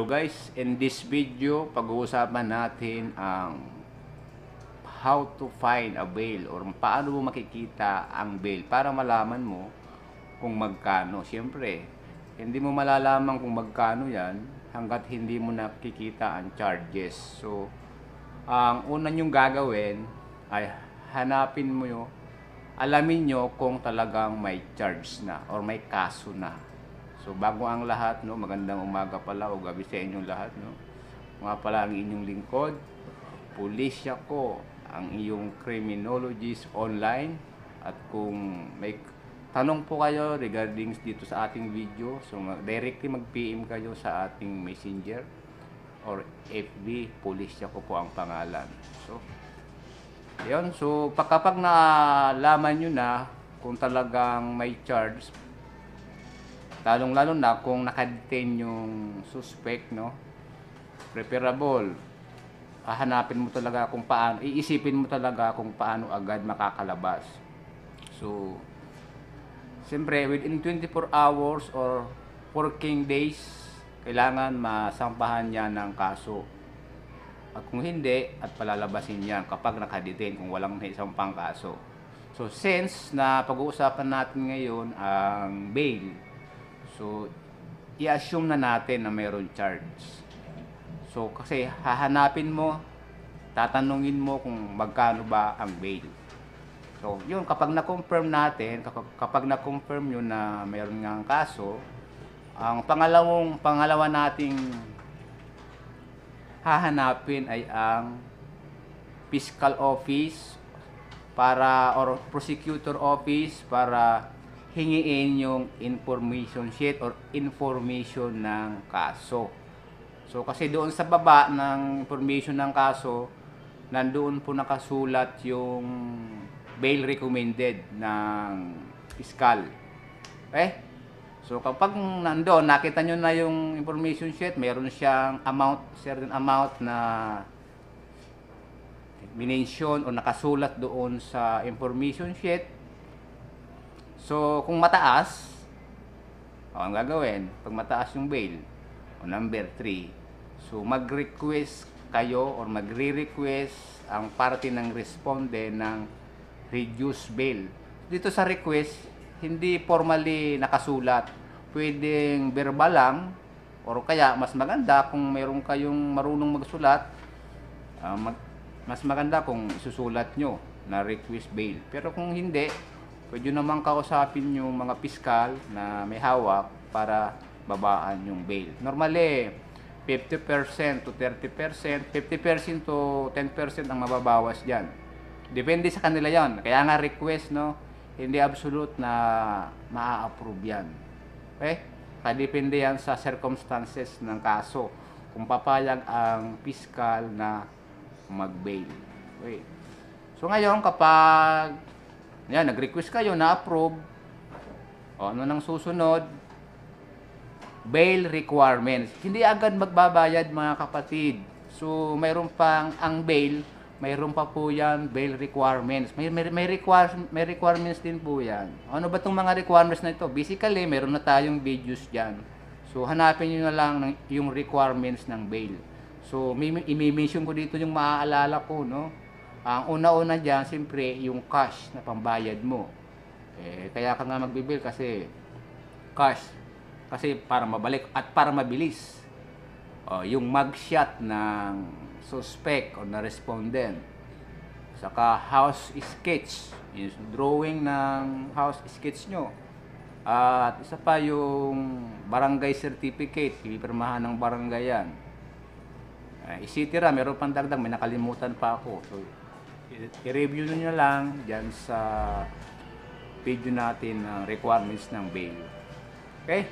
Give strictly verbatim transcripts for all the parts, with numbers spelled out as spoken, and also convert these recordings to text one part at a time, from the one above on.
guys, in this video, pag-uusapan natin ang how to find a bail or paano mo makikita ang bail para malaman mo kung magkano. Siyempre, hindi mo malalaman kung magkano yan hanggat hindi mo nakikita ang charges. So, ang una nyong gagawin ay hanapin mo yung alamin nyo kung talagang may charge na or may kaso na. So, bago ang lahat, no, magandang umaga pala o gabi sa inyong lahat, no. Mga pala ang inyong lingkod, Pulisia ko, ang iyong criminologist online. At kung may tanong po kayo regarding dito sa ating video, so directly mag-P M kayo sa ating messenger or F B, Pulisia ko po ang pangalan. So, yun. So, kapag nalaman nyo na kung talagang may charge, lalong-lalo na kung nakadetain yung suspect, no, preferable, hahanapin mo talaga kung paano, iisipin mo talaga kung paano agad makakalabas. So, siyempre, within twenty-four hours or working days, kailangan masampahan niya ng kaso. At kung hindi, at palalabasin yan kapag nakadetain kung walang naisampang kaso. So, since na pag-uusapan natin ngayon ang bail, so, i-assume na natin na mayroon charge. So, kasi hahanapin mo, tatanungin mo kung magkano ba ang bail. So, yun, kapag na-confirm natin, kapag, kapag na-confirm yun na mayroon nga ang kaso, ang pangalawang, pangalawa nating hahanapin ay ang fiscal office para, or prosecutor office para hingiin yung information sheet or information ng kaso. So, kasi doon sa baba ng information ng kaso, nandoon po nakasulat yung bail recommended ng fiscal. Okay? So, kapag nandoon, nakita nyo na yung information sheet, mayroon siyang amount, certain amount na minention o nakasulat doon sa information sheet. So, kung mataas, o, ang gagawin, pag mataas yung bail, o number three, so mag-request kayo or magre-request ang parte ng responde ng reduced bail. Dito sa request, hindi formally nakasulat. Pwedeng verbal lang, or kaya mas maganda kung mayroon kayong marunong magsulat, uh, mag, mas maganda kung susulat nyo na request bail. Pero kung hindi, pwede naman kausapin yung mga piskal na may hawak para babaan yung bail. Normally, fifty percent to thirty percent, fifty percent to ten percent ang mababawas dyan. Depende sa kanila yan. Kaya nga request, no? Hindi absolute na maa-approve yan. Okay? Kaya depende yan sa circumstances ng kaso. Kung papayag ang piskal na mag-bail. Okay. So ngayon, kapag yan, nag-request kayo na approve, o ano nang susunod? Bail requirements. Hindi agad magbabayad, mga kapatid. So, mayroon pang ang bail, mayroon pa po yan, bail requirements. May, may, may, require, may requirements din po yan. Ano ba itong mga requirements na ito? Basically, mayroon na tayong videos dyan. So, hanapin nyo na lang ng, yung requirements ng bail. So, i-mention ko dito yung maaalala ko, no? Ang una-una dyan, siyempre, yung cash na pambayad mo. Eh, kaya ka nga magbibil kasi cash. Kasi para mabalik at para mabilis. O, yung mugshot ng suspect o na respondent. Saka house sketch. Yung drawing ng house sketch nyo. At isa pa yung barangay certificate. Pipirmahan ng barangay yan. Uh, isitira, meron pang dagdag. May nakalimutan pa ako. So, i-review nyo lang dyan sa video natin ng requirements ng bail. Okay?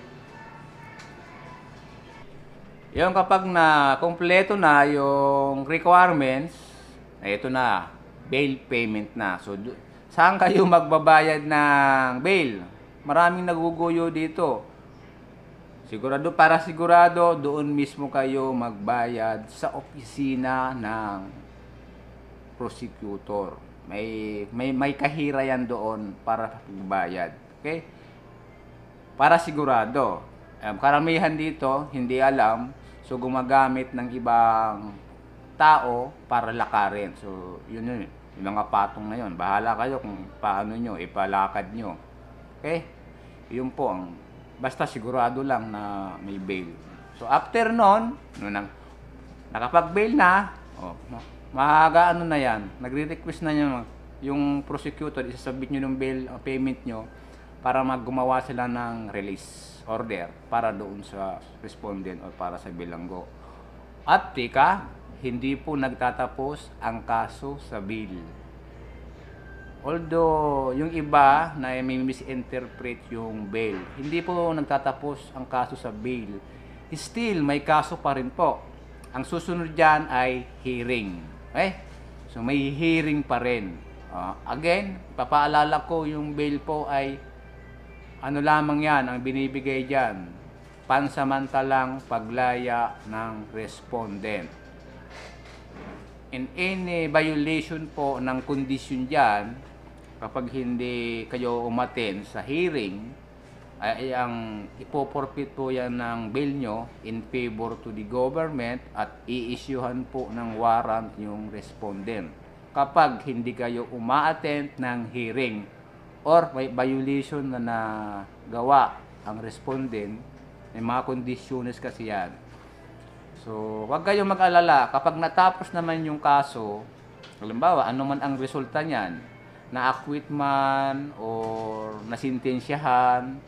Yung kapag na kompleto na yung requirements, ito na, bail payment na. So, saan kayo magbabayad ng bail? Maraming naguguyo dito. Sigurado, para sigurado, doon mismo kayo magbayad sa opisina ng prosecutor. May may may kahira yan doon para magbayad. Okay? Para sigurado. Um, karamihan dito hindi alam. So, gumagamit ng ibang tao para lakarin. So, yun yun. Yung mga patong na yun. Bahala kayo kung paano nyo, ipalakad nyo. Okay? Yun po ang, basta sigurado lang na may bail. So, after nun, no, nang, nakapag-bail na, oh, maaga ano na yan, nagre-request na nyo, yung prosecutor, isasabit nyo ng bail, uh, payment nyo, para maggumawa sila ng release order para doon sa respondent o para sa bilanggo. At tika, hindi po nagtatapos ang kaso sa bail. Although, yung iba na may misinterpret yung bail, hindi po nagtatapos ang kaso sa bail. Still, may kaso pa rin po. Ang susunod dyan ay hearing. Okay? So, may hearing pa rin. Uh, again, papaalala ko yung bail po ay ano lamang yan, ang binibigay dyan. Pansamantalang paglaya ng respondent. In any violation po ng kondisyon dyan, kapag hindi kayo umattend sa hearing, ay ang ipoporfeit po yan ng bail nyo in favor to the government at i-issuehan po ng warrant yung respondent. Kapag hindi kayo uma-attend ng hearing or may violation na nagawa ang respondent, may mga kondisyones kasi yan. So, wag kayong mag-alala. Kapag natapos naman yung kaso, halimbawa, ano man ang resulta niyan, na-acquit man or nasintensyahan,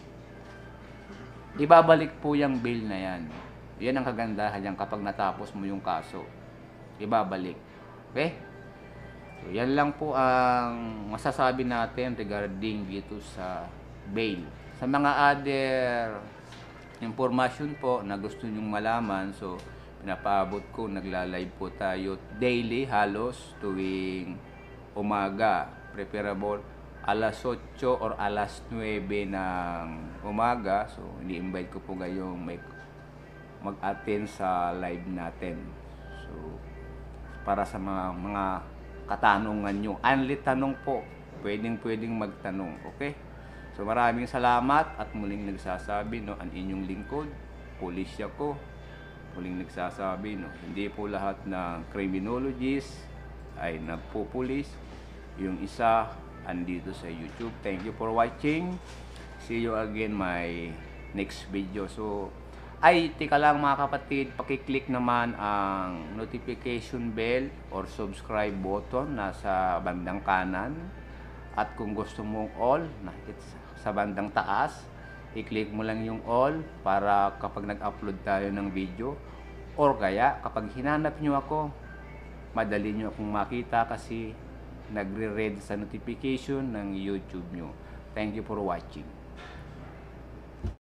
ibabalik po yung bail na yan. Yan ang kagandahan yan kapag natapos mo yung kaso. Ibabalik. Okay? So, yan lang po ang masasabi natin regarding dito sa bail. Sa mga other information po na gusto nyong malaman, so, pinapaabot ko, nagla-live po tayo daily, halos tuwing umaga. Preferable alas otso or alas nuwebe ng umaga. So, ini-invite ko po kayong mag-attend sa live natin. So, para sa mga, mga katanungan nyo. Only tanong po. Pwedeng-pwedeng magtanong. Okay? So, maraming salamat at muling nagsasabi, no, ang inyong lingkod, Pulisia ko. Muling nagsasabi, no, hindi po lahat ng criminologist ay nagpupulis. Yung isa, andito sa YouTube. Thank you for watching. See you again my next video. So, ay, tika lang mga kapatid, pakiclick naman ang notification bell or subscribe button nasa bandang kanan. At kung gusto mong all, sa bandang taas, i-click mo lang yung all para kapag nag-upload tayo ng video or kaya kapag hinanap nyo ako, madali nyo akong makita kasi nagre-read sa notification ng YouTube nyo. Thank you for watching.